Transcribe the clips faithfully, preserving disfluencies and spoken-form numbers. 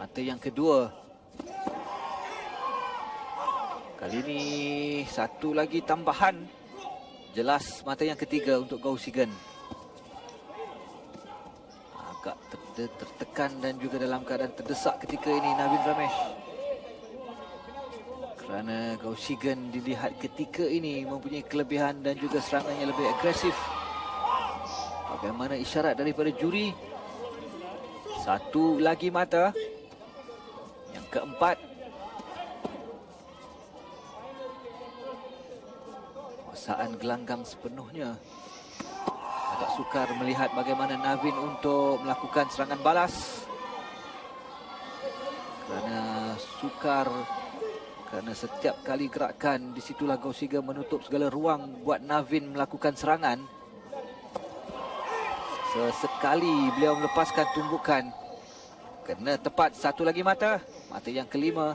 Mata yang kedua. Kali ini satu lagi tambahan. Jelas mata yang ketiga untuk Gausigan. Agak ter tertekan dan juga dalam keadaan terdesak ketika ini Navin Ramesh. Kerana Gausigan dilihat ketika ini mempunyai kelebihan dan juga serangannya lebih agresif. Bagaimana isyarat daripada juri? Satu lagi mata. Yang keempat. Kuasaan gelanggang sepenuhnya. Agak sukar melihat bagaimana Navin untuk melakukan serangan balas. Kerana sukar, kerana setiap kali gerakan, di situlah Gausigan menutup segala ruang buat Navin melakukan serangan. Sesekali beliau melepaskan tumbukan. Kena tepat satu lagi mata. Mata yang kelima.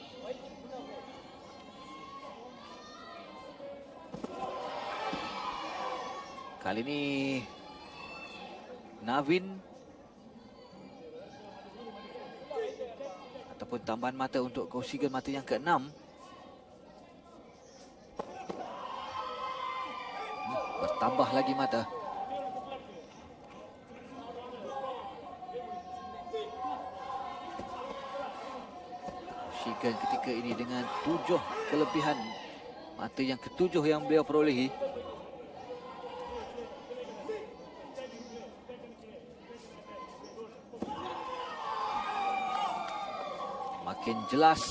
Kali ini Navin ataupun tambahan mata untuk Gausigan, mata yang keenam. Hmm, bertambah lagi mata. Gausigan ketika ini dengan tujuh kelebihan. Mata yang ketujuh yang beliau perolehi. Makin jelas.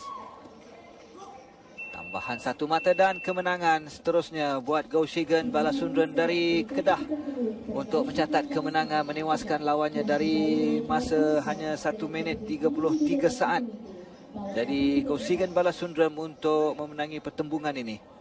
Tambahan satu mata dan kemenangan seterusnya buat Gausigan Balasundran dari Kedah untuk mencatat kemenangan menewaskan lawannya dari masa hanya satu minit tiga puluh tiga saat. Jadi Gausigan Balasundran untuk memenangi pertembungan ini.